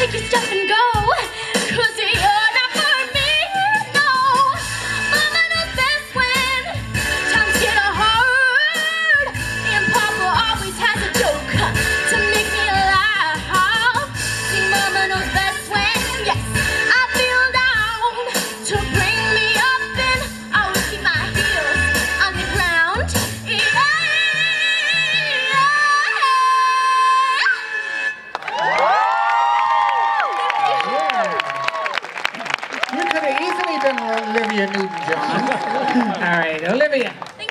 take your stuff and go, 'cause you're not for me, no. Mama knows best when times get hard, and Papa always has a joke to make me laugh. See, Mama knows best when, yes, I feel down, to bring me up and always keep my heels on the ground. You could have easily been Olivia Newton-John. All right, Olivia.